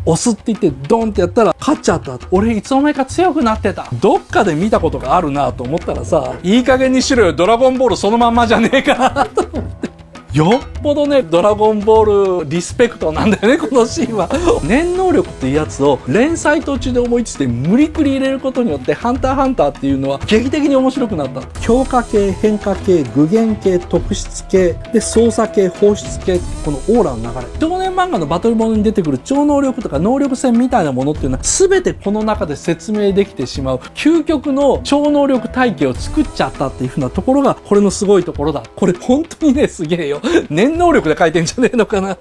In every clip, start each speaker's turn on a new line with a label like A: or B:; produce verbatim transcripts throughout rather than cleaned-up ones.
A: 押すって言ってドンってやったら勝っちゃった。俺いつの間にか強くなってた。どっかで見たことがあるなと思ったらさ、いい加減にしろよ、ドラゴンボールそのまんまじゃねえかなと思って。よっぽどね、ドラゴンボールリスペクトなんだよね、このシーンは。念能力っていうやつを連載途中で思いついて無理くり入れることによって、ハンターハンターっていうのは劇的に面白くなった。強化系、変化系、具現系、特質系、で、操作系、放出系、このオーラの流れ。少年漫画のバトルものに出てくる超能力とか能力戦みたいなものっていうのは全てこの中で説明できてしまう究極の超能力体系を作っちゃったっていう風なところがこれのすごいところだ。これ本当にね、すげえよ。念能力で書いてんじゃねえのかな。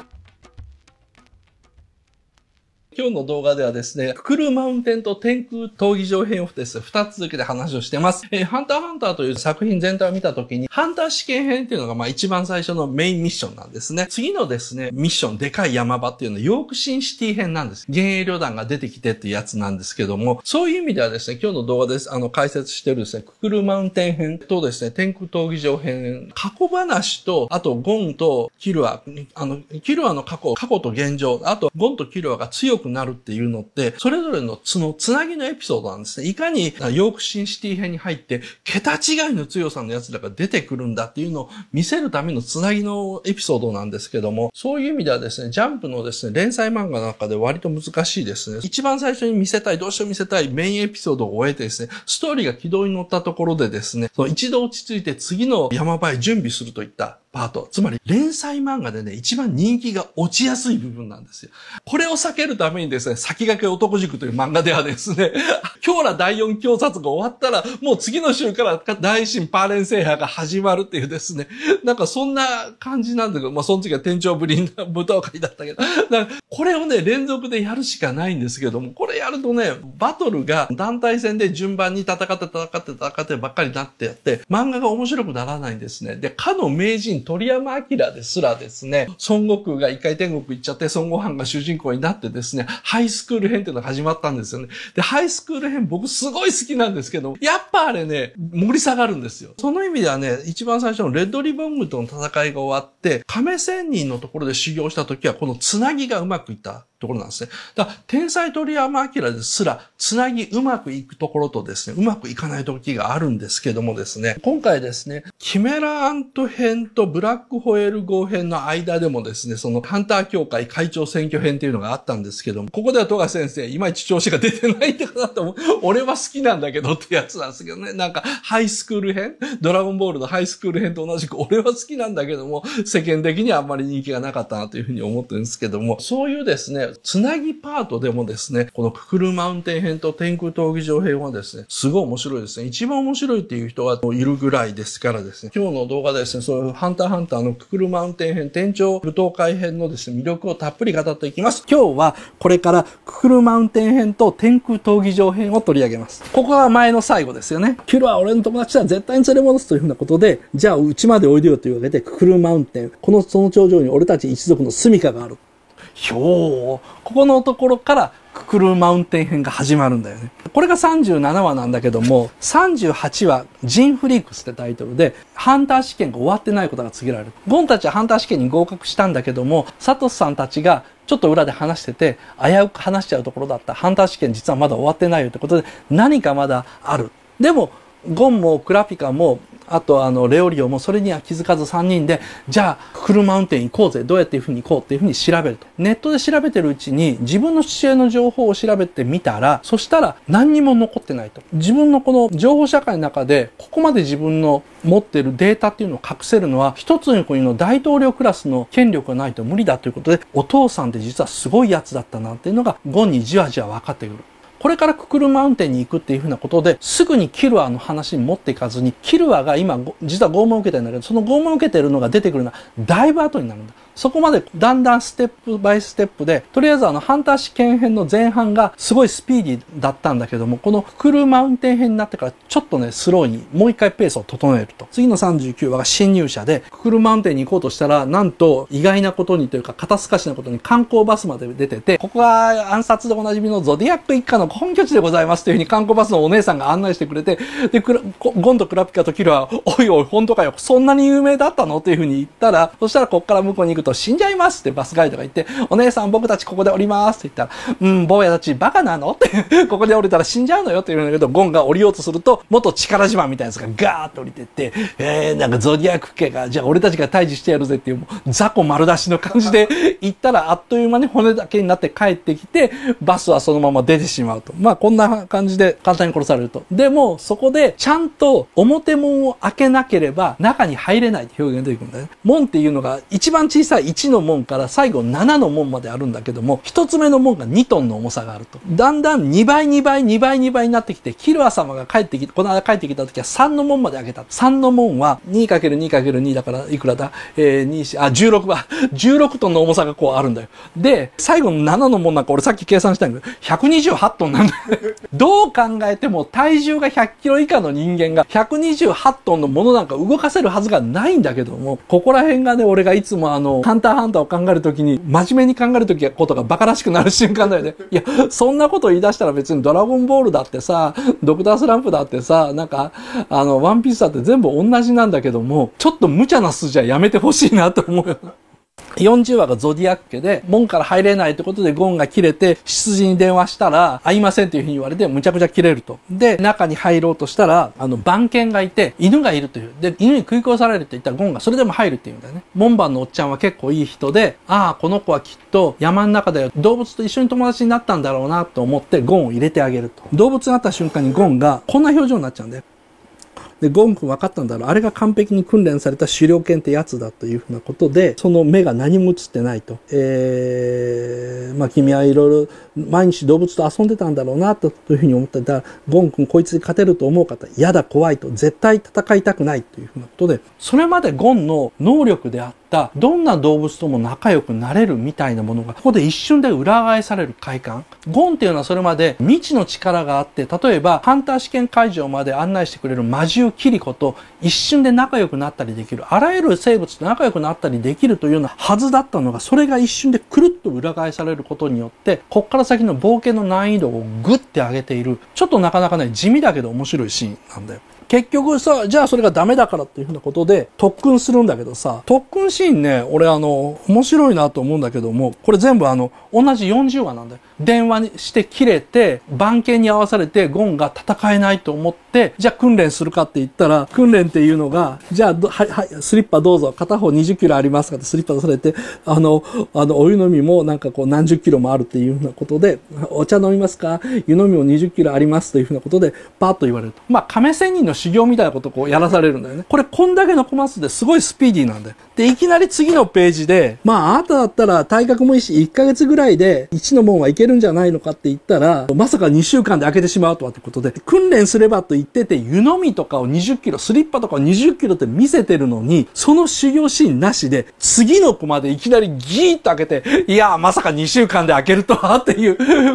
A: 今日の動画ではですね、ククルマウンテンと天空闘技場編をですね、二つ続けて話をしてます。えー、ハンターハンターという作品全体を見たときに、ハンター試験編っていうのがまあ一番最初のメインミッションなんですね。次のですね、ミッション、でかい山場っていうのはヨークシンシティ編なんです。幻影旅団が出てきてっていうやつなんですけども、そういう意味ではですね、今日の動画です、あの、解説してるですね、ククルマウンテン編とですね、天空闘技場編、過去話と、あとゴンとキルア、あの、キルアの過去、過去と現状、あとゴンとキルアが強くなるっていうので、それぞれのそのつなぎのエピソードなんですね。いかにヨークシンシティ編に入って、桁違いの強さの奴らが出てくるんだっていうのを見せるためのつなぎのエピソードなんですけども、そういう意味ではですね、ジャンプのですね、連載漫画の中で割と難しいですね。一番最初に見せたい、どうしても見せたいメインエピソードを終えてですね、ストーリーが軌道に乗ったところでですね、その一度落ち着いて次の山場へ準備するといったパート。つまり、連載漫画でね、一番人気が落ちやすい部分なんですよ。これを避けるためにですね、先駆け男塾という漫画ではですね、今日らだいよん強殺が終わったら、もう次の週から大神パーレン制覇が始まるっていうですね、なんかそんな感じなんだけど、まあその次は天長ぶりな舞踏会だったけど、だからこれをね、連続でやるしかないんですけども、これやるとね、バトルが団体戦で順番に戦って戦って戦ってばっかりになってやって、漫画が面白くならないんですね。で、かの名人鳥山明ですらですね、孫悟空が一回天国行っちゃって孫悟飯が主人公になってですね、ハイスクール編っていうのが始まったんですよね。で、ハイスクール編僕すごい好きなんですけど、やっぱあれね、盛り下がるんですよ。その意味ではね、一番最初のレッドリボン軍との戦いが終わって、亀仙人のところで修行した時はこのつなぎがうまくいったところなんですね。だから、天才鳥山明ですら、つなぎうまくいくところとですね、うまくいかない時があるんですけどもですね、今回ですね、キメラアント編とブラックホエール号編の間でもですね、そのハンター協会会長選挙編っていうのがあったんですけども、ここでは富樫先生、いまいち調子が出てないってかなと思う。俺は好きなんだけどってやつなんですけどね、なんか、ハイスクール編、ドラゴンボールのハイスクール編と同じく、俺は好きなんだけども、世間的にはあんまり人気がなかったなというふうに思ってるんですけども、そういうですね、つなぎパートでもですね、このククルマウンテン編と天空闘技場編はですね、すごい面白いですね。一番面白いっていう人がいるぐらいですからですね、今日の動画でですね、そういうハンターハンターのククルマウンテン編、天頂舞踏会編のですね、魅力をたっぷり語っていきます。今日はこれからククルマウンテン編と天空闘技場編を取り上げます。ここが前の最後ですよね。キルは俺の友達は絶対に連れ戻すというふうなことで、じゃあうちまでおいでよというわけで、ククルマウンテン、このその頂上に俺たち一族の住処がある。ひょー。ここのところからククルマウンテン編が始まるんだよね。これがさんじゅうななわなんだけども、さんじゅうはちわ、ジンフリークスってタイトルで、ハンター試験が終わってないことが告げられる。ゴンたちはハンター試験に合格したんだけども、サトスさんたちがちょっと裏で話してて、危うく話しちゃうところだった。ハンター試験実はまだ終わってないよってことで、何かまだある。でも、ゴンもクラピカも、あとあの、レオリオもそれには気づかずさんにんで、じゃあ、ククルマウンテン行こうぜ。どうやっていう風に行こうっていう風に調べると。ネットで調べてるうちに、自分の父親の情報を調べてみたら、そしたら何にも残ってないと。自分のこの情報社会の中で、ここまで自分の持ってるデータっていうのを隠せるのは、一つの国の大統領クラスの権力がないと無理だということで、お父さんって実はすごいやつだったなっていうのが、ゴンにじわじわ分かってくる。これからククルマウンテンに行くっていうふうなことで、すぐにキルアの話に持っていかずに、キルアが今、実は拷問を受けてるんだけど、その拷問を受けてるのが出てくるのは、だいぶ後になるんだ。そこまでだんだんステップバイステップで、とりあえずあの、ハンター試験編の前半がすごいスピーディーだったんだけども、このククルマウンテン編になってからちょっとね、スローにもう一回ペースを整えると。次のさんじゅうきゅうわが侵入者で、ククルマウンテンに行こうとしたら、なんと意外なことにというか、肩透かしなことに観光バスまで出てて、ここが暗殺でおなじみのゾディアック一家の本拠地でございますというふうに観光バスのお姉さんが案内してくれて、で、クラゴンとクラピカとキルは、おいおい、本当かよ、そんなに有名だったのっていうふうに言ったら、そしたらここから向こうに行くくと死んじゃいますってバスガイドが言って、お姉さん僕たちここで降りますって言ったら、うん、坊やたちバカなのってここで降りたら死んじゃうのよって言うんだけど、ゴンが降りようとすると、元力自慢みたいなやつがガーッと降りてって、えー、なんかゾディアック家が、じゃあ俺たちが退治してやるぜっていう、もう雑魚丸出しの感じで行ったら、あっという間に骨だけになって帰ってきて、バスはそのまま出てしまうと。まあこんな感じで簡単に殺されると。でも、そこでちゃんと表門を開けなければ中に入れないって表現出てくるんだよね。門っていうのが一番小さいいちの門から最後ななの門まであるんだけども、一つ目の門がにトンの重さがあると。だんだんにばいにばいにばいにばいになってきて、キルア様が帰ってきて、この間帰ってきた時はさんの門まで開けた。さんの門は にかけるにかけるに だからいくらだえー、に、あ、じゅうろくば、じゅうろくトンの重さがこうあるんだよ。で、最後のななの門なんか俺さっき計算したんだけど、ひゃくにじゅうはちトンなんだよ。どう考えても体重がひゃっキロ以下の人間がひゃくにじゅうはちトンのものなんか動かせるはずがないんだけども、ここら辺がね、俺がいつもあの、ハンターハンターを考えるときに、真面目に考えるときはことがバカらしくなる瞬間だよね。いや、そんなこと言い出したら別にドラゴンボールだってさ、ドクタースランプだってさ、なんか、あの、ワンピースだって全部同じなんだけども、ちょっと無茶な筋はやめてほしいなと思うよ。よんじゅうわがゾディアック家で、門から入れないってことでゴンが切れて、執事に電話したら、会いませんっていうふうに言われて、むちゃくちゃ切れると。で、中に入ろうとしたら、あの、番犬がいて、犬がいるという。で、犬に食い殺されるって言ったらゴンがそれでも入るって言うんだよね。門番のおっちゃんは結構いい人で、ああ、この子はきっと山の中で動物と一緒に友達になったんだろうなと思ってゴンを入れてあげると。動物になった瞬間にゴンがこんな表情になっちゃうんだよ。で、ゴン君分かったんだろう。あれが完璧に訓練された狩猟犬ってやつだというふうなことで、その目が何も映ってないと。えー、まあ君はいろいろ毎日動物と遊んでたんだろうなというふうに思ってたら、ゴン君こいつに勝てると思う方、嫌だ怖いと、絶対戦いたくないというふうなことで、それまでゴンの能力であった、どんな動物とも仲良くなれるみたいなものが、ここで一瞬で裏返される快感。ゴンっていうのはそれまで未知の力があって、例えばハンター試験会場まで案内してくれる魔獣キリコと一瞬で仲良くなったりできる。あらゆる生物と仲良くなったりできるというようなはずだったのが、それが一瞬でくるっと裏返されることによって、こっから先の冒険の難易度をグッて上げている。ちょっとなかなかね、地味だけど面白いシーンなんだよ。結局さ、じゃあそれがダメだからっていうふうなことで特訓するんだけどさ、特訓シーンね、俺あの、面白いなと思うんだけども、これ全部あの、同じよんじゅうわなんだよ。電話にして切れて、番犬に合わされてゴンが戦えないと思って、じゃあ訓練するかって言ったら、訓練っていうのが、じゃあ、はい、はい、スリッパどうぞ、片方にじゅっキロありますかってスリッパ出されて、あの、あの、お湯飲みもなんかこう何十キロもあるっていうふうなことで、お茶飲みますか？湯飲みもにじゅっキロありますというふうなことで、パーッと言われると。まあ、亀仙人の修行みたいなことをこうやらされるんだよね。これこんだけのコマ数ですごいスピーディーなんだよ。で、いきなり次のページで、まあ、あなただったら体格もいいし、いっかげつぐらいでいちの門はいけるんじゃないのかって言ったら、まさかにしゅうかんで開けてしまうとはってことで、訓練すればと言ってて、湯飲みとかをにじゅっキロ、スリッパとかをにじゅっキロって見せてるのに、その修行シーンなしで、次のコマでいきなりギーッと開けて、いや、まさかにしゅうかんで開けるとはっていう、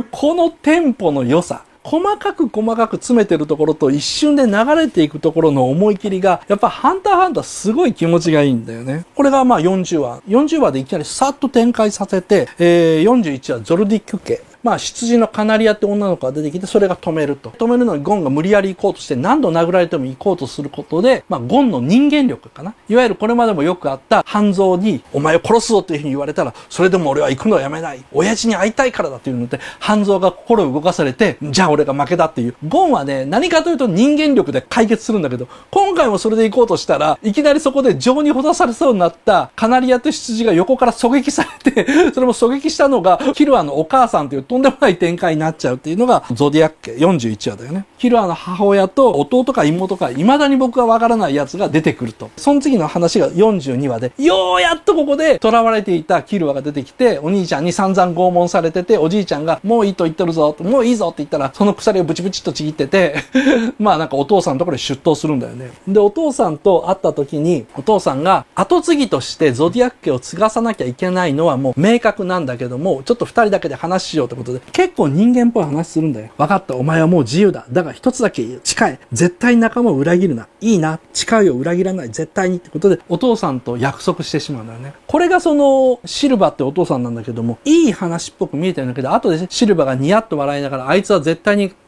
A: このテンポの良さ。細かく細かく詰めてるところと一瞬で流れていくところの思い切りが、やっぱハンターハンターすごい気持ちがいいんだよね。これがまあよんじゅうわ。よんじゅうわでいきなりさっと展開させて、えー、よんじゅういちわゾルディック家。まあ、執事のカナリアって女の子が出てきて、それが止めると。止めるのにゴンが無理やり行こうとして、何度殴られても行こうとすることで、まあ、ゴンの人間力かな。いわゆるこれまでもよくあった半蔵に、お前を殺すぞっていうふうに言われたら、それでも俺は行くのをやめない。親父に会いたいからだっていうので、半蔵が心を動かされて、じゃあ俺が負けだっていう。ゴンはね、何かというと人間力で解決するんだけど、今回もそれで行こうとしたら、いきなりそこで情にほだされそうになったカナリアと執事が横から狙撃されて、それも狙撃したのが、キルアのお母さんというとんでもない展開になっちゃうっていうのがゾディアック家よんじゅういちわだよね。キルアの母親と弟か妹か未だに僕がわからないやつが出てくると。その次の話がよんじゅうにわで、ようやっとここで囚われていたキルアが出てきて、お兄ちゃんに散々拷問されてて、おじいちゃんがもういいと言ってるぞ、もういいぞって言ったら、その鎖をブチブチっとちぎってて、まあなんかお父さんのところに出頭するんだよね。で、お父さんと会った時に、お父さんが後継ぎとしてゾディアック家を継がさなきゃいけないのはもう明確なんだけども、ちょっと二人だけで話しようってことで、結構人間っぽい話するんだよ。分かった、お前はもう自由だ。だが一つだけ誓え。絶対仲間を裏切るな。いいな。誓いを裏切らない。絶対にってことで、お父さんと約束してしまうんだよね。これがその、シルバってお父さんなんだけども、いい話っぽく見えてるんだけど、後でシルバがニヤッと笑いながら、あいつは絶対に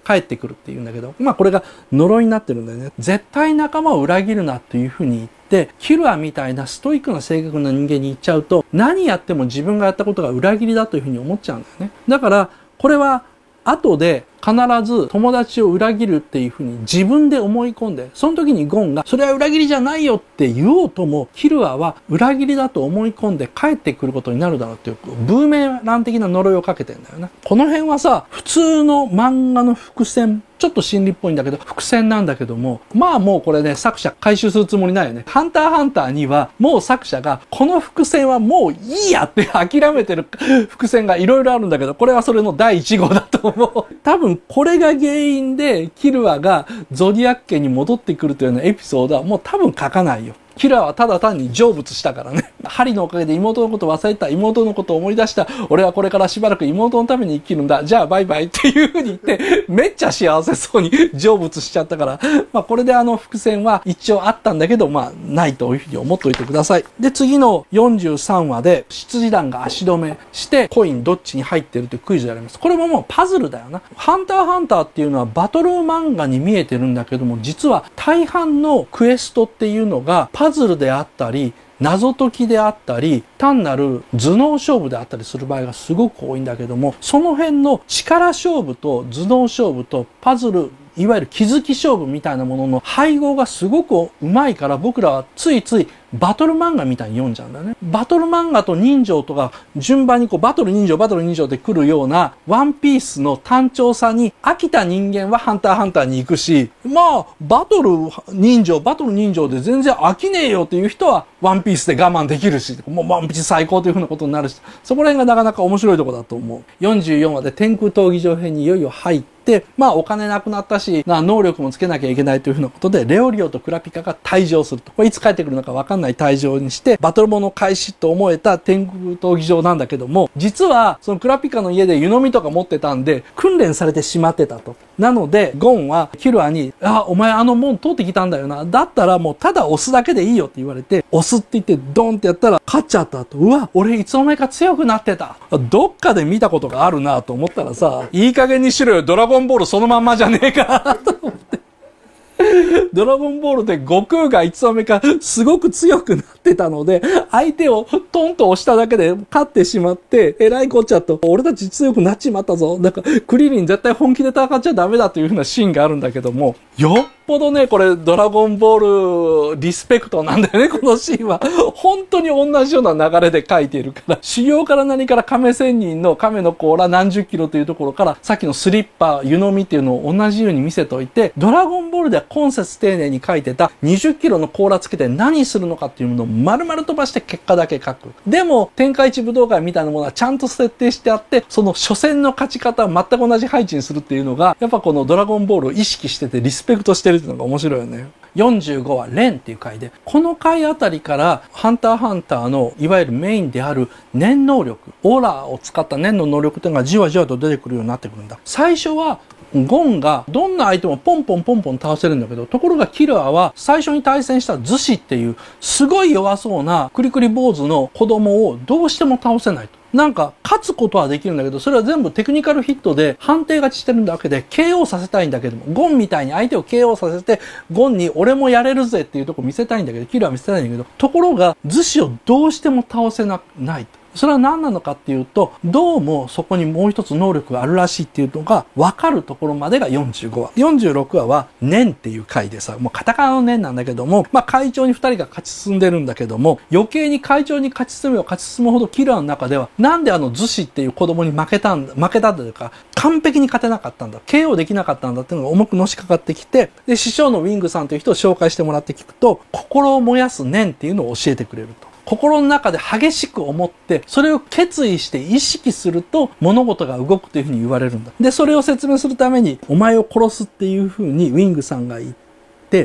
A: 帰ってくるっていうんだけど、まあこれが呪いになってるんだよね。絶対仲間を裏切るなっていうふうに言って、キルアみたいなストイックな性格な人間に言っちゃうと、何やっても自分がやったことが裏切りだというふうに思っちゃうんだよね。だから、これは後で必ず友達を裏切るっていうふうに自分で思い込んで、その時にゴンがそれは裏切りじゃないよって言おうとも、キルアは裏切りだと思い込んで帰ってくることになるだろうっていうブーメラン的な呪いをかけてんだよね。この辺はさ、普通の漫画の伏線、ちょっと心理っぽいんだけど、伏線なんだけども、まあもうこれね、作者回収するつもりないよね。ハンターハンターには、もう作者が、この伏線はもういいやって諦めてる伏線がいろいろあるんだけど、これはそれのだいいち号だと思う。多分これが原因で、キルアがゾディアック家に戻ってくるというようなエピソードはもう多分書かないよ。キルアはただ単に成仏したからね。針のおかげで妹のことを忘れた、妹のことを思い出した、俺はこれからしばらく妹のために生きるんだ、じゃあバイバイっていう風に言って、めっちゃ幸せそうに成仏しちゃったから、まあこれであの伏線は一応あったんだけど、まあないというふうに思っといてください。で、次のよんじゅうさんわで、執事団が足止めして、コインどっちに入ってるというクイズやります。これももうパズルだよな。ハンターハンターっていうのはバトル漫画に見えてるんだけども、実は大半のクエストっていうのがパズルであったり、謎解きであったり、単なる頭脳勝負であったりする場合がすごく多いんだけども、その辺の力勝負と頭脳勝負とパズル、いわゆる気づき勝負みたいなものの配合がすごくうまいから、僕らはついついバトル漫画みたいに読んじゃうんだよね。バトル漫画と人情とか順番にこうバトル人情バトル人情で来るようなワンピースの単調さに飽きた人間はハンターハンターに行くし、まあバトル人情バトル人情で全然飽きねえよっていう人はワンピースで我慢できるし、もうワンピース最高というふうなことになるし、そこら辺がなかなか面白いところだと思う。よんじゅうよんわで天空闘技場編にいよいよ入って、まあお金なくなったし、能力もつけなきゃいけないというふうなことで、レオリオとクラピカが退場すると。これいつ帰ってくるのかわかんない退場にして、バトルモノ開始と思えた天空闘技場なんだけども、実はそのクラピカの家で湯飲みとか持ってたんで、訓練されてしまってたと。なので、ゴンはキルアに、あ、お前あの門通ってきたんだよな。だったらもうただ押すだけでいいよって言われて、押すって言ってドンってやったら勝っちゃったと。うわ、俺いつの間にか強くなってた。どっかで見たことがあるなと思ったらさ、いい加減にしろよ、ドラゴンボールそのまんまじゃねえかと思って。ドラゴンボールで悟空がいつの間にかすごく強くなってたので、相手をトンと押しただけで勝ってしまって、えらいこっちゃと、俺たち強くなっちまったぞ。だからクリリン絶対本気で戦っちゃダメだという風なシーンがあるんだけども、よっぽどね、これドラゴンボールリスペクトなんだよね、このシーンは。本当に同じような流れで書いているから、修行から何から亀仙人の亀の甲羅何十キロというところから、さっきのスリッパ、湯飲みっていうのを同じように見せといて、ドラゴンボールでは今節丁寧に書いてたにじゅっキロの甲羅つけて何するのかっていうものを丸々飛ばして結果だけ書く。でも、天下一武道会みたいなものはちゃんと設定してあって、その初戦の勝ち方は全く同じ配置にするっていうのが、やっぱこのドラゴンボールを意識しててリスペクトしてるっていうのが面白いよね。よんじゅうごわ、レンっていう回で、この回あたりから、ハンターハンターのいわゆるメインである念能力、オーラを使った念の能力っていうのがじわじわと出てくるようになってくるんだ。最初は、ゴンがどんな相手もポンポンポンポン倒せるんだけど、ところがキルアは最初に対戦したズシっていうすごい弱そうなクリクリ坊主の子供をどうしても倒せないと。なんか勝つことはできるんだけど、それは全部テクニカルヒットで判定勝ちしてるんだわけで ケーオー させたいんだけども、ゴンみたいに相手を ケーオー させて、ゴンに俺もやれるぜっていうとこ見せたいんだけど、キルアは見せたいんだけど、ところがズシをどうしても倒せなないと。それは何なのかっていうと、どうもそこにもう一つ能力があるらしいっていうのが分かるところまでがよんじゅうごわ。よんじゅうろくわは念っていう回でさ、もうカタカナの念なんだけども、まあ会長に二人が勝ち進んでるんだけども、余計に会長に勝ち進めば勝ち進むほどキルアの中では、なんであのズシっていう子供に負けたんだ、負けたというか、完璧に勝てなかったんだ、ケーオー できなかったんだっていうのが重くのしかかってきて、で、師匠のウィングさんという人を紹介してもらって聞くと、心を燃やす念っていうのを教えてくれると。心の中で激しく思って、それを決意して意識すると物事が動くというふうに言われるんだ。で、それを説明するために、お前を殺すっていうふうにウィングさんが言って、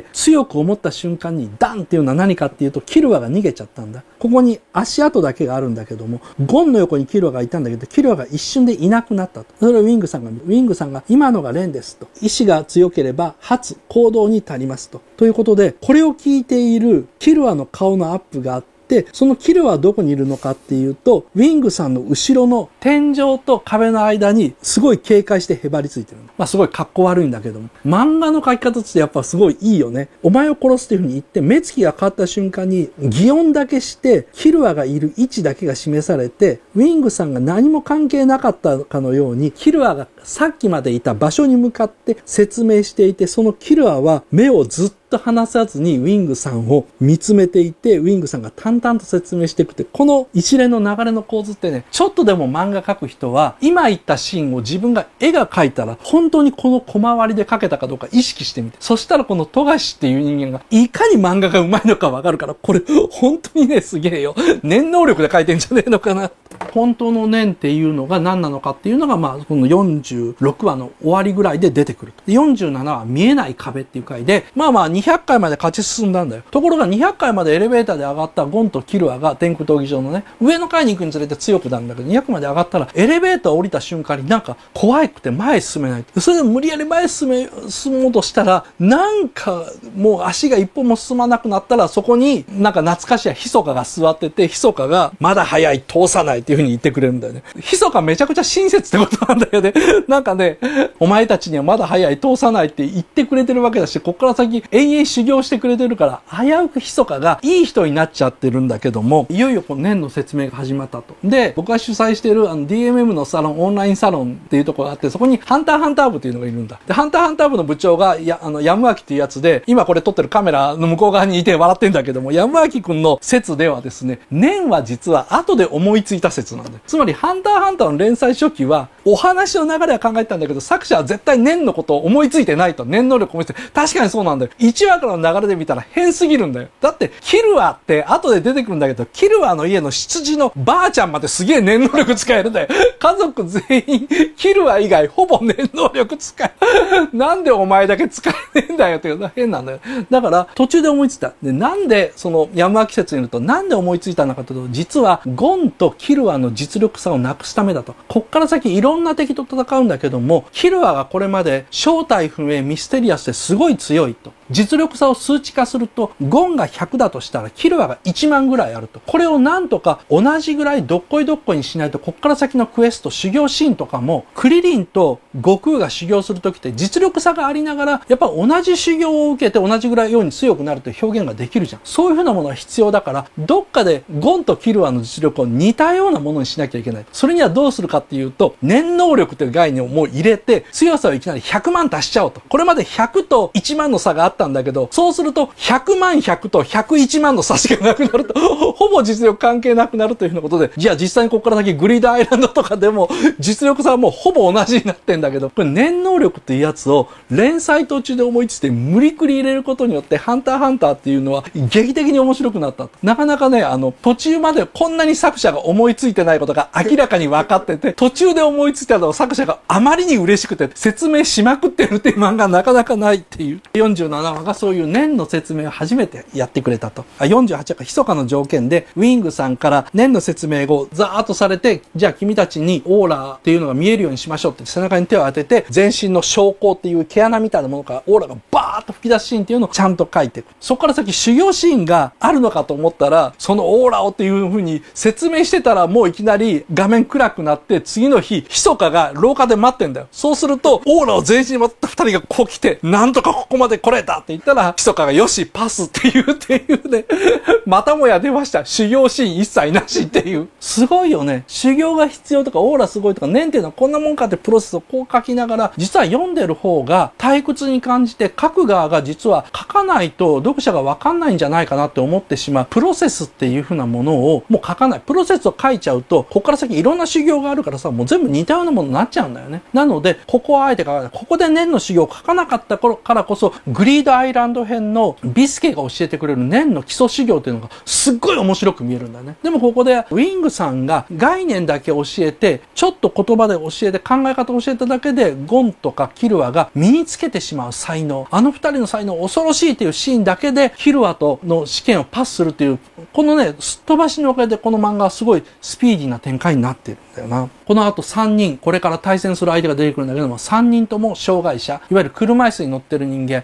A: 強く思った瞬間にダンっていうのは何かっていうと、キルアが逃げちゃったんだ。ここに足跡だけがあるんだけども、ゴンの横にキルアがいたんだけど、キルアが一瞬でいなくなったと。それをウィングさんが、ウィングさんが、今のがレンですと。意志が強ければ、発、行動に足りますと。ということで、これを聞いているキルアの顔のアップがあって、 、そのキルアはどこにいるのかっていうと、ウィングさんの後ろの天井と壁の間にすごい警戒してへばりついてる。まあすごい格好悪いんだけども、漫画の描き方としてやっぱすごいいいよね。お前を殺すっていう風に言って、目つきが変わった瞬間に擬音だけして、キルアがいる位置だけが示されて、ウィングさんが何も関係なかったかのように、キルアがさっきまでいた場所に向かって説明していて、そのキルアは目をずっと離さずにウィングさんを見つめていて、ウィングさんが淡々と説明していくって、この一連の流れの構図ってね、ちょっとでも漫画描く人は、今言ったシーンを自分が絵が描いたら、本当にこの小回りで描けたかどうか意識してみて。そしたらこの富樫っていう人間が、いかに漫画が上手いのかわかるから、これ本当にね、すげえよ。念能力で描いてんじゃねえのかな。本当の念っていうのが何なのかっていうのが、まあ、このよんじゅうろくわの終わりぐらいで出てくると。よんじゅうななわ見えない壁っていう回で、まあまあにひゃっかいまで勝ち進んだんだよ。ところがにひゃっかいまでエレベーターで上がったゴンとキルアが天空闘技場のね、上の階に行くにつれて強くなるんだけど、にひゃっかいまで上がったら、エレベーター降りた瞬間になんか怖くて前進めない。それで無理やり前進め、進もうとしたら、なんかもう足が一歩も進まなくなったら、そこになんか懐かしいヒソカが座ってて、ヒソカがまだ早い、通さないっていう風に言ってくれるんだよね。ヒソカめちゃくちゃ親切ってことなんだよね。なんかね、お前たちにはまだ早い、通さないって言ってくれてるわけだし、こっから先永遠修行してくれてるから、危うくヒソカがいい人になっちゃってるんだけども、いよいよこの念の説明が始まったと。で、僕が主催してるあの ディーエムエム のサロン、オンラインサロンっていうところがあって、そこにハンターハンター部っていうのがいるんだ。で、ハンターハンター部の部長が、や、あの、ヤムアキっていうやつで、今これ撮ってるカメラの向こう側にいて笑ってんだけども、ヤムアキくんの説ではですね、念は実は後で思いついた説なんだよ。つまり、ハンターハンターの連載初期は、お話の流れは考えてたんだけど、作者は絶対念のことを思いついてないと。念能力を思いついて。確かにそうなんだよ。いちわからの流れで見たら変すぎるんだよ。だって、キルアって後で出てくるんだけど、キルアの家の羊のばあちゃんまですげえ念能力使えるんだよ。家族全員、キルア以外ほぼ念能力使える。なんでお前だけ使えねえんだよっていうのは変なんだよ。だから、途中で思いついた。で、なんで、その、山脇説によると、なんで思いついたのかというと、実は、ゴンとキルアの実力差をなくすためだと。こっから先いろんな敵と戦うんだけども、キルアがこれまで正体不明ミステリアスですごい強いと。実力差を数値化すると、ゴンがひゃくだとしたら、キルアがいちまんぐらいあると。これをなんとか同じぐらいどっこいどっこいにしないと、こっから先のクエスト、修行シーンとかも、クリリンと悟空が修行するときって実力差がありながら、やっぱ同じ修行を受けて同じぐらいように強くなるという表現ができるじゃん。そういう風なものが必要だから、どっかでゴンとキルアの実力を似たようなものにしなきゃいけない。それにはどうするかっていうと、念能力という概念をもう入れて、強さをいきなりひゃくまん足しちゃおうと。これまでひゃくといちまんの差があったんだけど、そうするとひゃくまんひゃくとひゃくいちまんの差しかなくなると、ほぼ実力関係なくなるというふうなことで、じゃあ実際にここから先グリードアイランドとかでも実力差はもうほぼ同じになってんだけど、これ念能力っていうやつを連載途中で思いついて無理くり入れることによって、ハンターハンターっていうのは劇的に面白くなったと。なかなかね、あの、途中までこんなに作者が思いついてないことが明らかに分かってて、途中で思いついたのを作者があまりに嬉しくて説明しまくってるっていう漫画なかなかないっていう。よんじゅうななわがそういう念の説明を初めてやってくれたと。あ、よんじゅうはちわか密かの条件で、ウィングさんから念の説明をザーッとされて、じゃあ君たちにオーラっていうのが見えるようにしましょうって背中に手を当てて、全身の昇降っていう毛穴みたいなものからオーラがバーッと吹き出すシーンっていうのをちゃんと書いていく。そこから先修行シーンがあるのかと思ったら、そのオーラをっていう風に説明してたらもういきなり画面暗くなって、次の日、密かが廊下で待ってんだよ。そうすると、オーラを全身に持った二人がこう来て、なんとかここまで来れたって言ったら、密かがよし、パスっていうっていうね、またもや出ました。修行シーン一切なしっていう。すごいよね。修行が必要とか、オーラすごいとか、念っていうのはこんなもんかってプロセスをこう書きながら、実は読んでる方が退屈に感じて、書く側が実は書かないと読者がわかんないんじゃないかなって思ってしまう。プロセスっていう風なものをもう書かない。プロセスを書いちゃうと、ここから先いろんな修行があるからさ、もう全部似たようなものになっちゃうんだよね。なので、ここはあえて書かない。ここで念の修行を書かなかった頃からこそ、グリードアイランド編のビスケが教えてくれる念の基礎修行っていうのがすっごい面白く見えるんだよね。でもここでウィングさんが概念だけ教えて、ちょっと言葉で教えて、考え方を教えただけで、ゴンとかキルアが身につけてしまう才能。あの二人の才能恐ろしいっていうシーンだけで、キルアとの試験をパスするっていう、このね、すっ飛ばしのおかげでこの漫画はすごいスピーディーな展開になってるんだよな。この後さんにん、これから対戦する相手が出てくるんだけども、さんにんとも障害者、いわゆる車椅子に乗ってる人間、足がいっ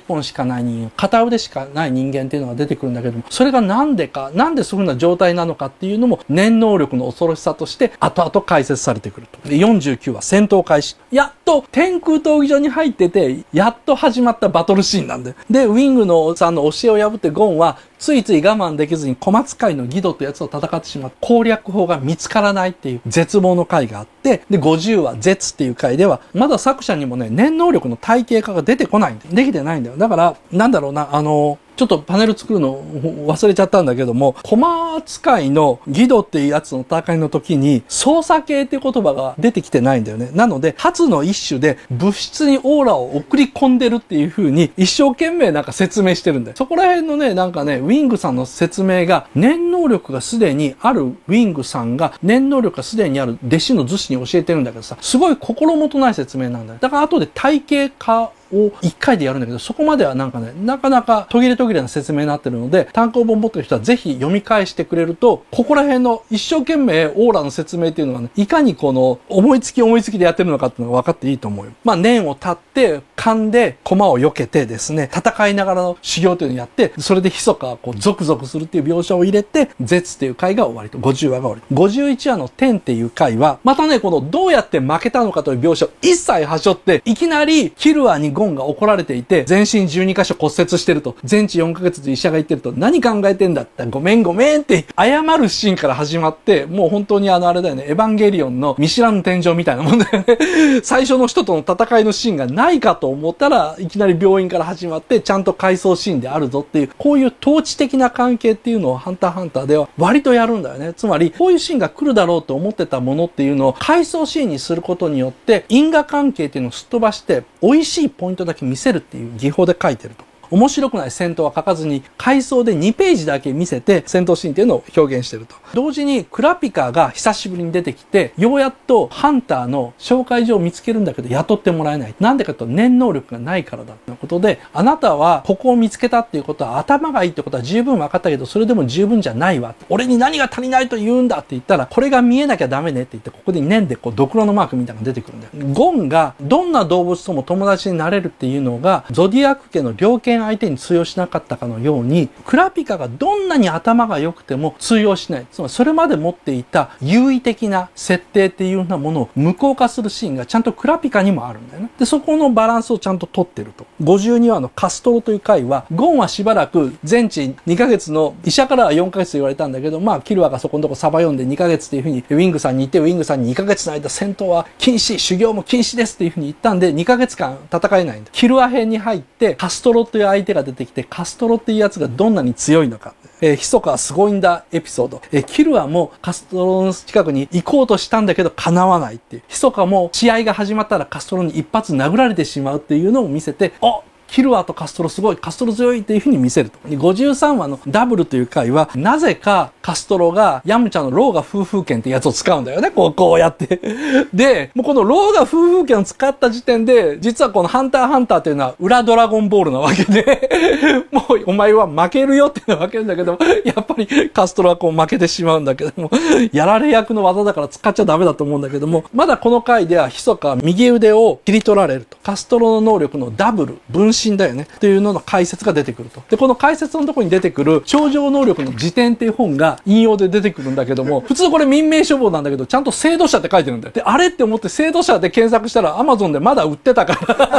A: ぽんしかない人間、片腕しかない人間っていうのが出てくるんだけども、それがなんでか、なんでそういうふうな状態なのかっていうのも、念能力の恐ろしさとして後々解説されてくると。で、よんじゅうきゅうわ戦闘開始。やっと天空闘技場に入ってて、やっと始まったバトルシーンなんだよ。で、ウィングのさんの教えを破ってゴンは、ついつい我慢できずに小松海のギドというやつと戦ってしまう。攻略法が見つからないっていう絶望の回があって、で、ごじゅうわ絶っていう回では、まだ作者にもね、念能力の体系化が出てこないんだよ。できてないんだよ。だから、なんだろうな、あの、ちょっとパネル作るの忘れちゃったんだけども、小松海のギドっていうやつの戦いの時に、操作系っていう言葉が出てきてないんだよね。なので、初の一種で物質にオーラを送り込んでるっていう風に一生懸命なんか説明してるんだよ。そこら辺のね、なんかね、ウィングさんの説明が、念能力がすでにあるウィングさんが、念能力がすでにある弟子の図師に教えてるんだけどさ、すごい心もとない説明なんだよ。だから後で体系化をいっかいでやるんだけど、そこまではなんかね、なかなか途切れ途切れな説明になってるので、単行本持ってる人はぜひ読み返してくれると、ここら辺の一生懸命オーラの説明っていうのがね、いかにこの思いつき思いつきでやってるのかっていうのが分かっていいと思うよ。まあ、念を立って、勘で駒を避けてですね、戦いながらの修行というのをやって、それで密かこうゾクゾクするっていう描写を入れて、絶っていう回が終わりと、ごじゅうわが終わり。ごじゅういちわの天っていう回は、またね、このどうやって負けたのかという描写を一切はしょって、いきなりキルアにゴンが怒られていて、全身じゅうにかしょ骨折してると、全治よんかげつで医者が言ってると、何考えてんだって、ごめんごめんって謝るシーンから始まって、もう本当にあのあれだよね、エヴァンゲリオンの見知らぬ天井みたいなもんだよね。最初の人との戦いのシーンがないかと思ったら、いきなり病院から始まって、ちゃんと回想シーンであるぞっていう、こういう統治的な関係っていうのをハンターハンターでは割とやるんだよね。つまり、こういうシーンが来るだろうと思ってたものっていうのを回想シーンにすることによって、因果関係っていうのをすっ飛ばして、美味しいポイントだけ見せるっていう技法で書いてると。面白くない戦闘は書かずに、回想でにページだけ見せて戦闘シーンっていうのを表現してると。同時にクラピカが久しぶりに出てきて、ようやっとハンターの紹介状を見つけるんだけど雇ってもらえない。なんでかというと念能力がないからだということで、あなたはここを見つけたっていうことは頭がいいってことは十分分かったけど、それでも十分じゃないわ。俺に何が足りないと言うんだって言ったら、これが見えなきゃダメねって言って、ここで念でこうドクロのマークみたいなのが出てくるんだよ。ゴンがどんな動物とも友達になれるっていうのが、ゾディアック家の猟犬相手に通用しなかったかのように、クラピカがどんなに頭が良くても通用しない。つまりそれまで持っていた優位的な設定っていうようなものを無効化するシーンがちゃんとクラピカにもあるんだよね。で、そこのバランスをちゃんと取ってると。ごじゅうにわのカストロという回は、ゴンはしばらく全治にかげつの、医者からはよんかげつと言われたんだけど、まあ、キルアがそこのとこサバ読んでにかげつっていうふうに、ウィングさんに言って、ウィングさんににかげつの間戦闘は禁止、修行も禁止ですっていうふうに言ったんで、にかげつかん戦えないんだ。キルア編に入って、カストロという相手が出てきて、カストロっていうやつがどんなに強いのか。えー、密かはすごいんだエピソード。えー、キルアもカストロの近くに行こうとしたんだけど叶わないっていう。密かも試合が始まったらカストロに一発殴られてしまうっていうのを見せて、あ、キルアとカストロすごい、カストロ強いっていう風に見せると。ごじゅうさんわのダブルという回は、なぜかカストロがヤムチャのローガ夫婦剣ってやつを使うんだよね。こう、こうやって。で、もうこのローガ夫婦剣を使った時点で、実はこのハンターハンターというのは裏ドラゴンボールなわけで、もうお前は負けるよっていうのはわけるんだけど、やっぱりカストロはこう負けてしまうんだけども、やられ役の技だから使っちゃダメだと思うんだけども、まだこの回では密かは右腕を切り取られると。カストロの能力のダブル、分身だよね。というのの解説が出てくると。で、この解説のところに出てくる、超常能力の辞典っていう本が引用で出てくるんだけども、普通これ民命処方なんだけど、ちゃんと制度者って書いてるんだよ。で、あれって思って制度者で検索したら Amazon でまだ売ってたから、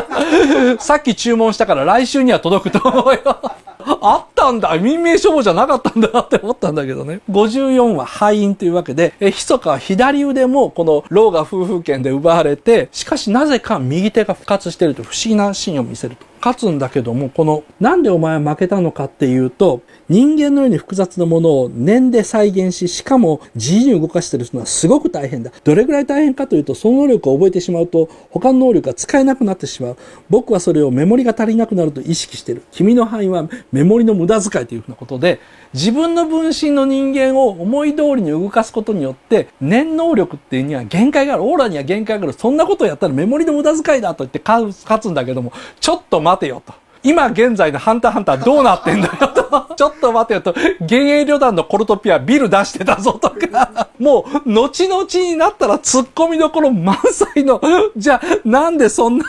A: さっき注文したから来週には届くと思うよ。あったんだ民命処方じゃなかったんだって思ったんだけどね。ごじゅうよんわ敗因というわけで、え、密かは左腕もこのローガ夫婦剣で奪われて、しかしなぜか右手が復活しているという不思議なシーンを見せると。勝つんだけども、この、なんでお前は負けたのかっていうと、人間のように複雑なものを念で再現し、しかも自由に動かしてるのはすごく大変だ。どれぐらい大変かというと、その能力を覚えてしまうと、他の能力が使えなくなってしまう。僕はそれをメモリが足りなくなると意識している。君の範囲はメモリの無駄遣いというふうなことで、自分の分身の人間を思い通りに動かすことによって、念能力っていうには限界がある。オーラには限界がある。そんなことをやったらメモリの無駄遣いだと言って勝つんだけども、ちょっと待てよと。今現在のハンターハンターどうなってんだよと。ちょっと待てよと。幻影旅団のコルトピアビル出してたぞとか。もう、後々になったら突っ込みどころ満載の。じゃあ、なんでそんな相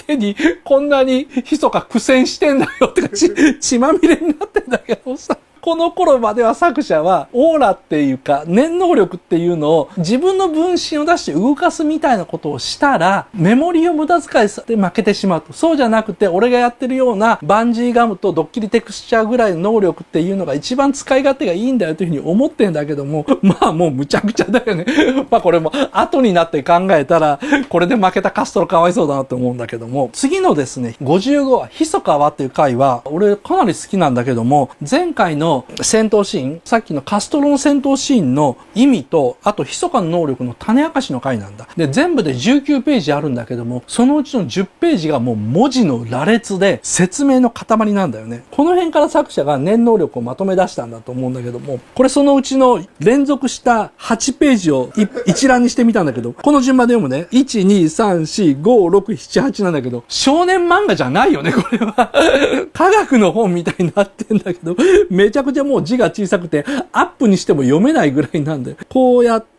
A: 手にこんなに密か苦戦してんだよってか、血、血まみれになってんだけどさ。この頃までは作者はオーラっていうか念能力っていうのを自分の分身を出して動かすみたいなことをしたらメモリを無駄遣いして負けてしまうと。そうじゃなくて俺がやってるようなバンジーガムとドッキリテクスチャーぐらいの能力っていうのが一番使い勝手がいいんだよというふうに思ってんだけども、まあもうむちゃくちゃだよね。まあこれも後になって考えたらこれで負けたカストロかわいそうだなと思うんだけども、次のですねごじゅうご話ひそかはっていう回は俺かなり好きなんだけども、前回の戦闘シーン、さっきのカストロの戦闘シーンの意味と、あと密かな能力の種明かしの回なんだ。で、全部でじゅうきゅうページあるんだけども、そのうちのじゅっページがもう文字の羅列で説明の塊なんだよね。この辺から作者が念能力をまとめ出したんだと思うんだけども、これそのうちの連続したはちページを一覧にしてみたんだけど、この順番で読むね。いち、に、さん、よん、ご、ろく、なな、はちなんだけど、少年漫画じゃないよね、これは。科学の本みたいになってんだけど、めちゃくちゃもう字が小さくて、アップにしても読めないぐらいなんだよ。こうやって、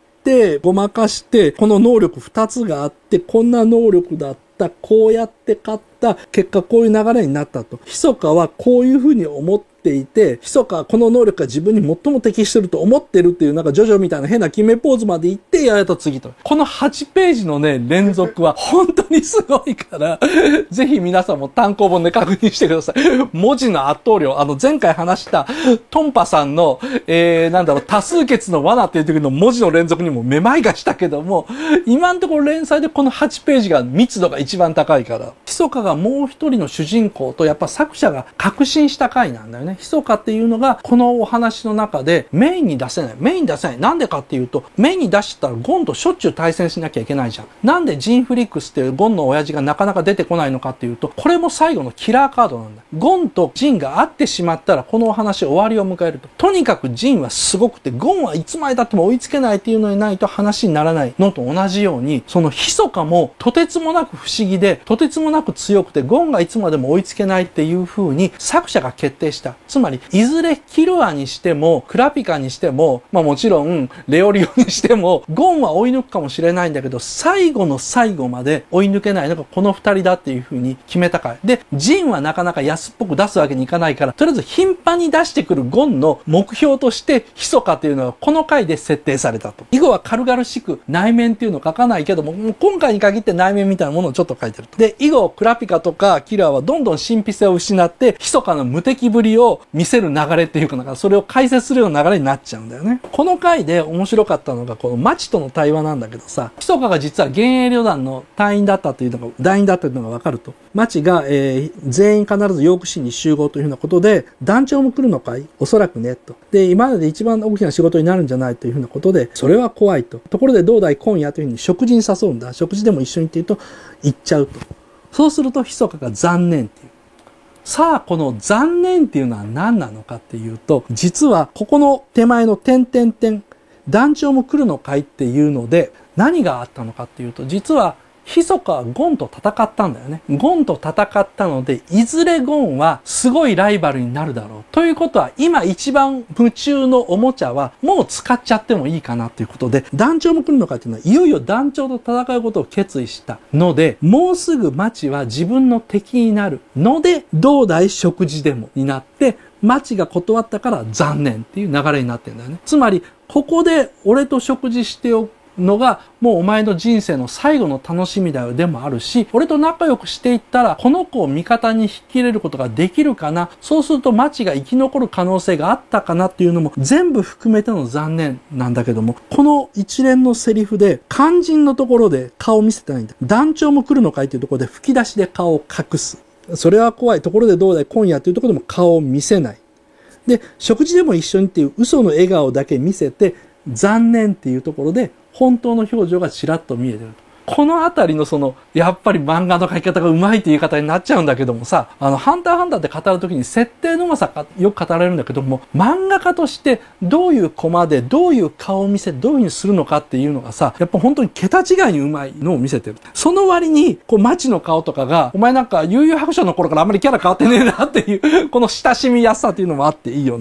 A: ごまかして、この能力ふたつがあって、こんな能力だった、こうやって勝った、結果こういう流れになったと。密かはこういうふうに思っていて、密かはこの能力が自分に最も適してると思ってるっていう、なんかジョジョみたいな変な決めポーズまで行って、ややと次と。このはちページのね、連続は本当にすごいから、ぜひ皆さんも単行本で確認してください。文字の圧倒量、あの前回話したトンパさんの、えー、なんだろう、多数決の罠っていう時の文字の連続にもめまいがしたけども、今のところ連載でこのはちページが密度が一番高いから、密かがもう一人の主人公とやっぱ作者が確信した回なんだよね。密かっていうのがこのお話の中でメインに出せない。メインに出せない。なんでかっていうと、メインに出したらゴンとしょっちゅう対戦しなきゃいけないじゃん。なんでジンフリックスっていうゴンの親父がなかなか出てこないのかっていうと、これも最後のキラーカードなんだ。ゴンとジンが会ってしまったらこのお話終わりを迎えると。とにかくジンはすごくて、ゴンはいつまで経っても追いつけないっていうのにないと話にならないのと同じように、その密かもとてつもなく不思議で、とてつもなく強くて、ゴンがいつまでも追いつけないっていう風に作者が決定した。つまり、いずれキルアにしても、クラピカにしても、まあもちろん、レオリオにしても、ゴンは追い抜くかもしれないんだけど、最後の最後まで追い抜けないのがこの二人だっていう風に決めたから。で、ジンはなかなか安っぽく出すわけにいかないから、とりあえず頻繁に出してくるゴンの目標として、密かっていうのはこの回で設定されたと。以後は軽々しく内面っていうのを書かないけども、もう今回に限って内面みたいなものをちょっと書いてると。で、以後、クラピカとかキラーはどんどん神秘性を失って、密かな無敵ぶりを見せる流れっていうか、なんかそれを解説するような流れになっちゃうんだよね。この回で面白かったのが、このマチとの対話なんだけどさ、密かが実は幻影旅団の隊員だったというのが、団員だったというのがわかると。マチが、えー、全員必ずヨークシーに集合というふうなことで、団長も来るのかい？おそらくね、と。で、今までで一番大きな仕事になるんじゃないというふうなことで、それは怖いと。ところで、どうだい今夜というふうに食事に誘うんだ。食事でも一緒にって言うと、行っちゃうと。そうすると、密かが残念っていう。さあ、この残念っていうのは何なのかっていうと、実はここの手前の点々点、団長も来るのかいっていうので、何があったのかっていうと、実は密かはゴンと戦ったんだよね。ゴンと戦ったので、いずれゴンはすごいライバルになるだろう。ということは、今一番夢中のおもちゃはもう使っちゃってもいいかなということで、団長も来るのかっていうのは、いよいよ団長と戦うことを決意したので、もうすぐマチは自分の敵になるので、どうだい食事でもになって、マチが断ったから残念っていう流れになってんだよね。つまり、ここで俺と食事しておくのがもうお前の人生の最後の楽しみだよでもあるし、俺と仲良くしていったらこの子を味方に引き入れることができるかな、そうするとマチが生き残る可能性があったかなっていうのも全部含めての残念なんだけども、この一連のセリフで肝心のところで顔を見せてないんだ。団長も来るのかいっていうところで吹き出しで顔を隠す。それは怖い。ところでどうだい今夜っていうところでも顔を見せない。で、食事でも一緒にっていう嘘の笑顔だけ見せて、残念っていうところで本当の表情がちらっと見えてる。このあたりのその、やっぱり漫画の描き方がうまいっていう言い方になっちゃうんだけどもさ、あの、ハンターハンターって語るときに設定のうまさがよく語られるんだけども、漫画家としてどういうコマでどういう顔を見せ、どういうふうにするのかっていうのがさ、やっぱ本当に桁違いにうまいのを見せてる。その割に、こう、マチの顔とかが、お前なんか悠々白書の頃からあんまりキャラ変わってねえなっていう、この親しみやすさっていうのもあっていいよね。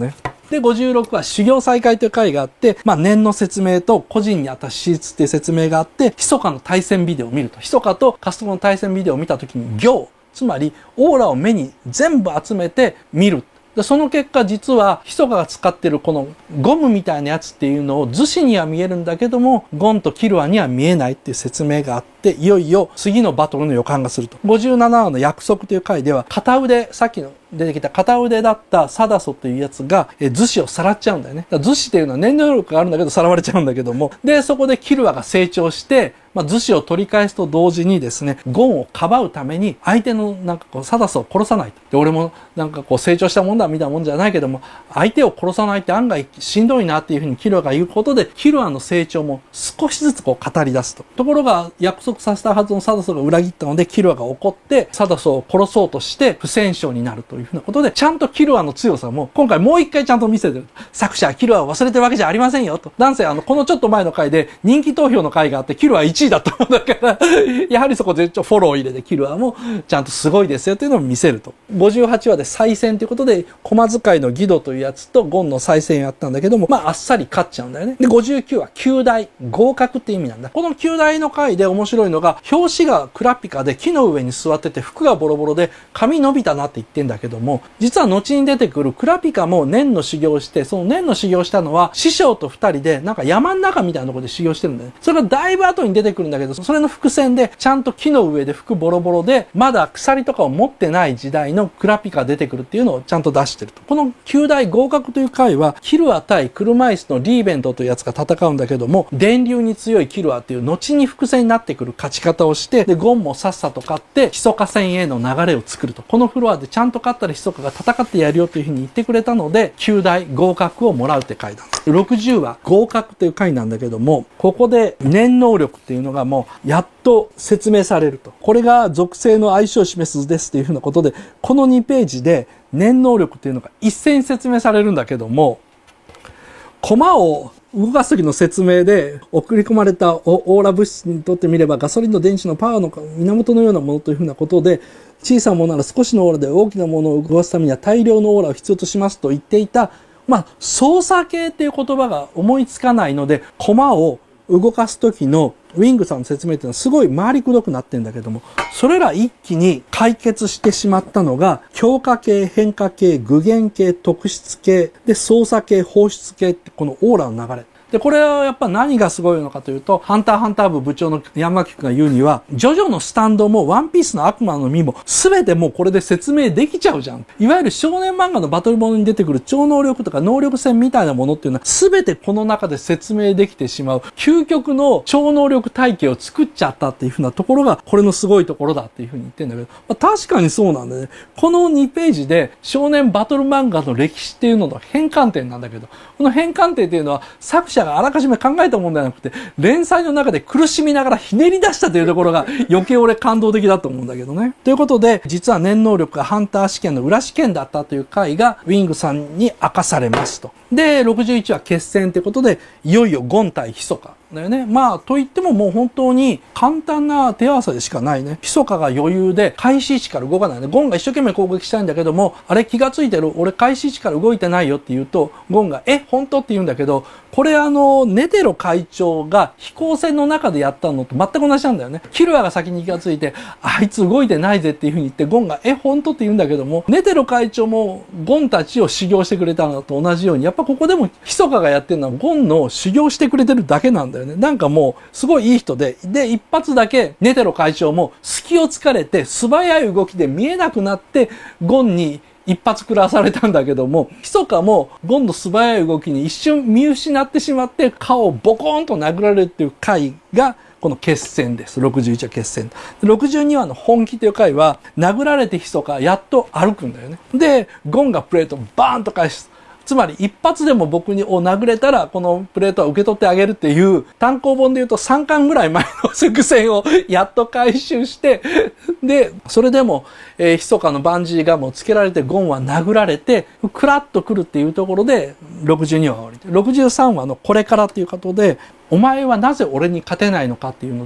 A: で、ごじゅうろくは修行再開という回があって、まあ念の説明と個人にあった資質っていう説明があって、密かの対戦ビデオを見ると。密かとカストロの対戦ビデオを見たときに行、つまりオーラを目に全部集めて見る。でその結果実は密かが使ってるこのゴムみたいなやつっていうのを図紙には見えるんだけどもゴンとキルアには見えないっていう説明があっていよいよ次のバトルの予感がすると。ごじゅうななわの約束という回では片腕、さっきの出てきた片腕だったサダソというやつがえ図紙をさらっちゃうんだよね。だから図紙っていうのは念能力があるんだけどさらわれちゃうんだけども。で、そこでキルアが成長してまあ、図紙を取り返すと同時にですね、ゴンをかばうために相手のなんかこうサダスを殺さない。で、俺もなんかこう成長したもんだみたいなもんじゃないけども、相手を殺さないって案外しんどいなっていうふうにキルアが言うことで、キルアの成長も少しずつこう語り出すと。ところが約束させたはずのサダスが裏切ったので、キルアが怒ってサダスを殺そうとして不戦勝になるというふうなことで、ちゃんとキルアの強さも今回もう一回ちゃんと見せてる。作者はキルアを忘れてるわけじゃありませんよと。なんせあの、このちょっと前の回で人気投票の回があって、キルアいちいだったもんだから、やはりそこでちょっとフォローを入れてキルアもちゃんとすごいですよというのを見せると。ごじゅうはちわで再戦ということで、駒使いのギドというやつとゴンの再戦やったんだけども、まああっさり勝っちゃうんだよね。で、ごじゅうきゅうは旧大、合格って意味なんだ。この旧大の回で面白いのが、表紙がクラピカで木の上に座ってて服がボロボロで髪伸びたなって言ってんだけども、実は後に出てくるクラピカも念の修行をして、その念の修行したのは師匠と二人でなんか山の中みたいなところで修行してるんだよね。それがだいぶ後に出てくるんだけど、それの伏線でちゃんと木の上で服ボロボロでまだ鎖とかを持ってない時代のクラピカが出てくるっていうのをちゃんと出してると。この旧大合格という回はキルア対車椅子のリーベントというやつが戦うんだけども、電流に強いキルアっていう後に伏線になってくる勝ち方をして、でゴンもさっさと勝って密か戦への流れを作ると。このフロアでちゃんと勝ったら密かが戦ってやるよというふうに言ってくれたので、旧大合格をもらうって回なんです。ろくじゅうわ合格という回なんだけども、ここで念能力っていうのがもうやっと説明されると。これが属性の相性を示す図ですっていうふうなことで、このにページで念能力っていうのが一斉に説明されるんだけども、コマを動かす時の説明で送り込まれたオーラ物質にとってみればガソリンの電池のパワーの源のようなものというふうなことで、小さなものなら少しのオーラで大きなものを動かすためには大量のオーラを必要としますと言っていた、まあ操作系っていう言葉が思いつかないので、コマを動かす時のウィングさんの説明っていうのはすごい回りくどくなってんだけども、それら一気に解決してしまったのが強化系、変化系、具現系、特質系で操作系、放出系ってこのオーラの流れ。で、これはやっぱ何がすごいのかというと、ハンターハンター部部長の山木くんが言うには、ジョジョのスタンドもワンピースの悪魔の実も全てもうこれで説明できちゃうじゃん。いわゆる少年漫画のバトルものに出てくる超能力とか能力戦みたいなものっていうのは全てこの中で説明できてしまう究極の超能力体系を作っちゃったっていうふうなところがこれのすごいところだっていうふうに言ってんだけど、まあ、確かにそうなんだね。このにページで少年バトル漫画の歴史っていうのの変換点なんだけど、この変換点っていうのは作者があらかじめ考えたもんではなくて、連載の中で苦しみながらひねり出したというところが余計俺感動的だと思うんだけどね。ということで、実は念能力がハンター試験の裏試験だったという回がウィングさんに明かされますと。で、ろくじゅういちわ決戦ということで、いよいよゴン対密か。だよね。まあ、と言ってももう本当に簡単な手合わせでしかないね。密かが余裕で開始位置から動かないね。ゴンが一生懸命攻撃したいんだけども、あれ気がついてる？俺開始位置から動いてないよって言うと、ゴンが、え、本当って言うんだけど、これあの、ネテロ会長が飛行船の中でやったのと全く同じなんだよね。キルアが先に気がついて、あいつ動いてないぜっていう風に言って、ゴンが、え、本当って言うんだけども、ネテロ会長もゴンたちを修行してくれたのと同じように、やっぱここでも密かがやってるのはゴンの修行してくれてるだけなんだよね。なんかもう、すごいいい人で、で、一発だけネテロ会長も隙を突かれて素早い動きで見えなくなって、ゴンに一発食らわされたんだけども、密かもゴンの素早い動きに一瞬見失ってしまって顔をボコーンと殴られるっていう回がこの決戦です。ろくじゅういちわ決戦。ろくじゅうにわの本気という回は殴られて密かやっと歩くんだよね。で、ゴンがプレートをバーンと返す。つまり一発でも僕にを殴れたらこのプレートは受け取ってあげるっていう単行本で言うとさんかんぐらい前の作戦をやっと回収して、で、それでも、えー、密かのバンジーガムをつけられてゴンは殴られてクラッと来るっていうところでろくじゅうにわが終わり。ろくじゅうさんわのこれからっていうことで、お前はなぜ俺に勝てないのかっていうので、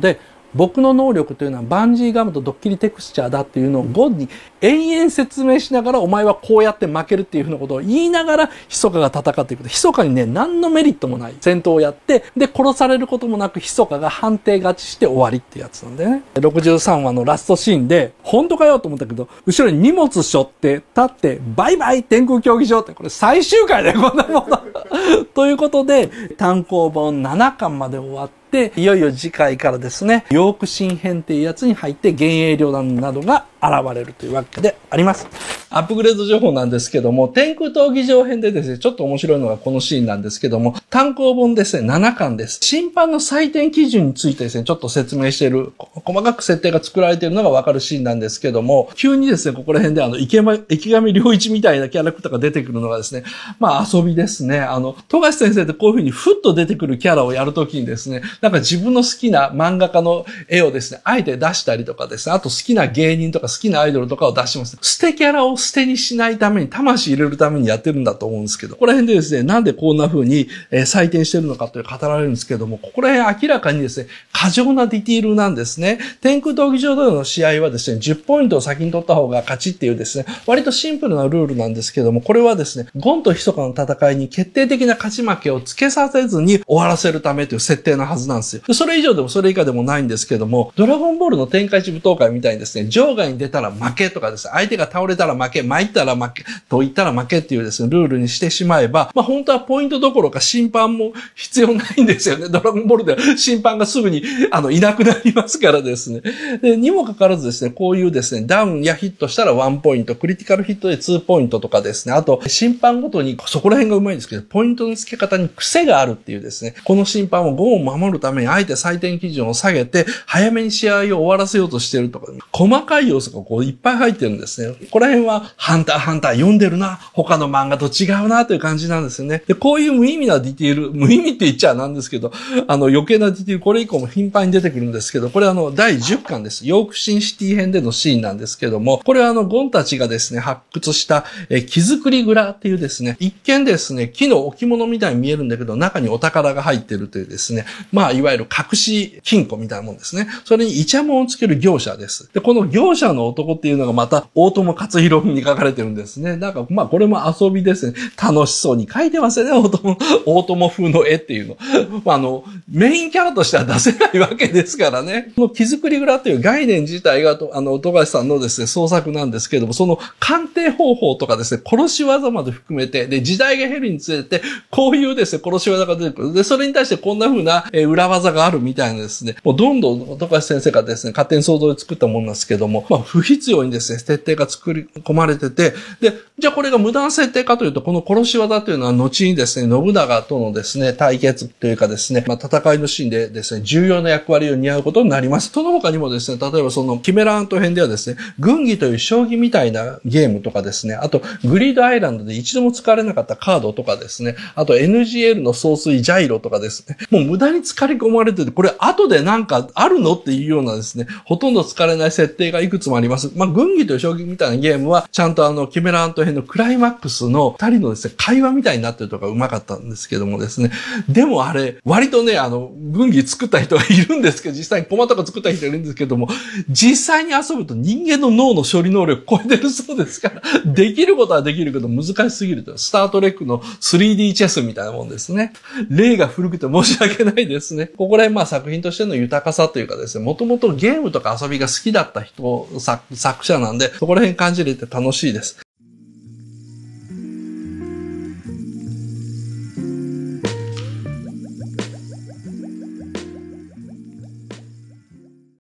A: 僕の能力というのはバンジーガムとドッキリテクスチャーだっていうのをゴンに延々説明しながら、お前はこうやって負けるっていうふうなことを言いながら、密かが戦っていくと。密かにね、何のメリットもない戦闘をやって、で、殺されることもなく、密かが判定勝ちして終わりってやつなんだよね。ろくじゅうさんわのラストシーンで、本当かよと思ったけど、後ろに荷物背負って立って、バイバイ天空競技場って、これ最終回だよ、こんなもの。ということで、単行本ななかんまで終わって、で、いよいよ次回からですね、ヨーク新編っていうやつに入って幻影旅団などが現れるというわけであります。アップグレード情報なんですけども、天空闘技場編でですね、ちょっと面白いのがこのシーンなんですけども、単行本ですね、ななかんです。審判の採点基準についてですね、ちょっと説明している、細かく設定が作られているのがわかるシーンなんですけども、急にですね、ここら辺であの、池上、池上良一みたいなキャラクターが出てくるのがですね、まあ遊びですね。あの、富樫先生ってこういう風にふっと出てくるキャラをやるときにですね、なんか自分の好きな漫画家の絵をですね、あえて出したりとかですね、あと好きな芸人とか好きなアイドルとかを出します。捨てキャラを捨てにしないために、魂入れるためにやってるんだと思うんですけど、ここら辺でですね、なんでこんな風に、えー、採点してるのかという語られるんですけども、ここら辺明らかにですね、過剰なディティールなんですね。天空闘技場での試合はですね、じゅっポイントを先に取った方が勝ちっていうですね、割とシンプルなルールなんですけども、これはですね、ゴンとヒソカの戦いに決定的な勝ち負けをつけさせずに終わらせるためという設定のはずなんですよ。それ以上でもそれ以下でもないんですけども、ドラゴンボールの天下一武闘会みたいにですね、場外に出たら負けとかですね、相手が倒れたら負け、参ったら負け、と言ったら負けっていうですね、ルールにしてしまえば、まあ本当はポイントどころか審判も必要ないんですよね。ドラゴンボールでは審判がすぐに、あの、いなくなりますからですね。で、にもかかわらずですね、こういうですね、ダウンやヒットしたらワンポイント、クリティカルヒットでツーポイントとかですね、あと、審判ごとに、そこら辺がうまいんですけど、ポイントの付け方に癖があるっていうですね、この審判をゴーを守るために、あえて採点基準を下げて、早めに試合を終わらせようとしているとか、細かい要素がこういっぱい入ってるんですね。ここら辺は、ハンターハンター読んでるな、他の漫画と違うなという感じなんですよね。で、こういう無意味なディティール、無意味って言っちゃなんですけど、あの余計なディティール、これ以降も頻繁に出てくるんですけど、これはあのだいじゅっかんです。ヨークシンシティ編でのシーンなんですけども、これはあのゴンたちがですね、発掘したえ木造り蔵っていうですね、一見ですね、木の置物みたいに見えるんだけど、中にお宝が入ってるというですね、まあいわゆる隠し金庫みたいなもんですね。それにイチャモンをつける業者です。で、この業者の男っていうのがまた大友克洋風に書かれてるんですね。なんかまあこれも遊びですね。楽しそうに書いてますよね、大友、大友風の絵っていうの。まあ、あの、メインキャラとしては出せないわけですからね。この木造り蔵という概念自体が、あの、富樫さんのですね、創作なんですけども、その鑑定方法とかですね、殺し技まで含めて、で、時代が減るにつれて、こういうですね、殺し技が出てくる。で、それに対してこんな風な、えー、裏技があるみたいなですね、もうどんどん富樫先生がですね、勝手に想像で作ったものなんですけども、まあ、不必要にですね、設定が作り込まれてて、で、じゃあこれが無駄な設定かというと、この殺し技というのは後にですね、信長とのですね、対決というかですね、まあ、戦いのシーンでですね、重要な役割を担うことになります。その他にもですね、例えばそのキメラアント編ではですね、軍議という将棋みたいなゲームとかですね、あとグリードアイランドで一度も使われなかったカードとかですね、あと エヌジーエル の総帥ジャイロとかですね、もう無駄に使い込まれてて、これ後でなんかあるのっていうようなですね、ほとんど使われない設定がいくつもあります。まあ、軍議という将棋みたいなゲームは、ちゃんとあの、キメラアント編のクライマックスの二人のですね、会話みたいになってるとかうまかったんですけどもですね、でもあれ、割とね、あの、軍議作った人がいるんですけど、実際にコマとか作った人がいるんですけども、実際に遊ぶと人間の脳の処理能力超えてるそうですから、できることはできるけど難しすぎると。スタートレックの スリーディー チェスみたいなもんですね。例が古くて申し訳ないですね。ここら辺まあ作品としての豊かさというかですね、もともとゲームとか遊びが好きだった人、作、作者なんで、そこら辺感じれて楽しいです。